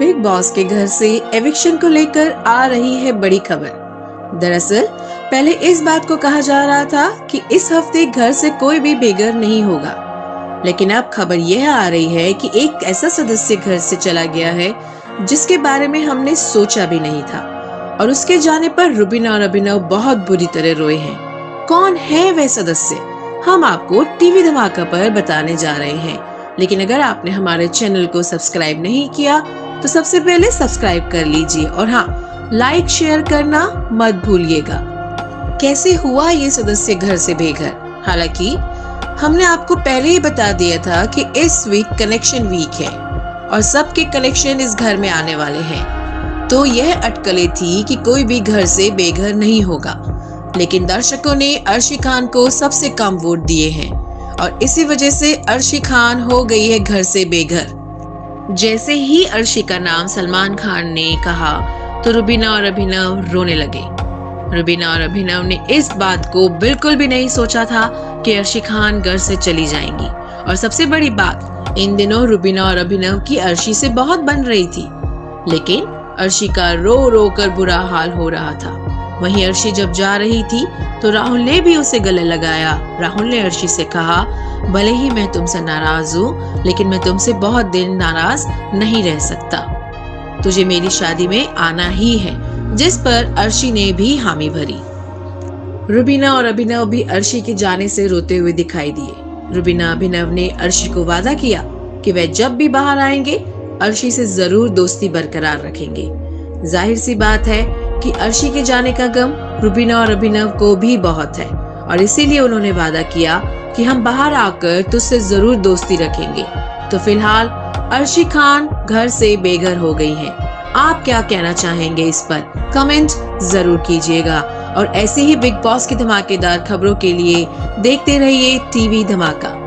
Big boss के घर से एविक्शन को लेकर आ रही है बड़ी खबर। दरअसल पहले इस बात को कहा जा रहा था कि इस हफ्ते घर से कोई भी बेघर नहीं होगा, लेकिन अब खबर यह आ रही है कि एक ऐसा सदस्य घर से चला गया है जिसके बारे में हमने सोचा भी नहीं था, और उसके जाने पर रुबीना और अभिनव बहुत बुरी तरह रोए हैं। कौन है वह सदस्य, हम आपको टीवी धमाका पर बताने जा रहे हैं। लेकिन अगर आपने हमारे चैनल को सब्सक्राइब नहीं किया तो सबसे पहले सब्सक्राइब कर लीजिए, और हाँ, लाइक शेयर करना मत भूलिएगा। कैसे हुआ ये सदस्य घर से बेघर? हालांकि हमने आपको पहले ही बता दिया था कि इस वीक कनेक्शन वीक है और सबके कनेक्शन इस घर में आने वाले हैं, तो यह अटकलें थी कि कोई भी घर से बेघर नहीं होगा। लेकिन दर्शकों ने अर्शी खान को सबसे कम वोट दिए हैं और इसी वजह से अर्शी खान हो गई है घर से बेघर। जैसे ही अर्शी का नाम सलमान खान ने कहा तो रुबीना और अभिनव रोने लगे। रुबीना और अभिनव ने इस बात को बिल्कुल भी नहीं सोचा था कि अर्शी खान घर से चली जाएंगी, और सबसे बड़ी बात, इन दिनों रुबीना और अभिनव की अर्शी से बहुत बन रही थी, लेकिन अर्शी का रो रो कर बुरा हाल हो रहा था। वहीं अर्शी जब जा रही थी तो राहुल ने भी उसे गले लगाया। राहुल ने अर्शी से कहा, भले ही मैं तुमसे नाराज हूँ, लेकिन मैं तुमसे बहुत दिन नाराज नहीं रह सकता, तुझे मेरी शादी में आना ही है, जिस पर अर्शी ने भी हामी भरी। रुबीना और अभिनव भी अर्शी के जाने से रोते हुए दिखाई दिए। रुबीना अभिनव ने अर्शी को वादा किया कि वह जब भी बाहर आएंगे अर्शी से जरूर दोस्ती बरकरार रखेंगे। जाहिर सी बात है कि अर्शी के जाने का गम रुबीना और अभिनव को भी बहुत है, और इसीलिए उन्होंने वादा किया कि हम बाहर आकर तुझसे जरूर दोस्ती रखेंगे। तो फिलहाल अर्शी खान घर से बेघर हो गई हैं। आप क्या कहना चाहेंगे इस पर? कमेंट जरूर कीजिएगा, और ऐसे ही बिग बॉस की धमाकेदार खबरों के लिए देखते रहिए टीवी धमाका।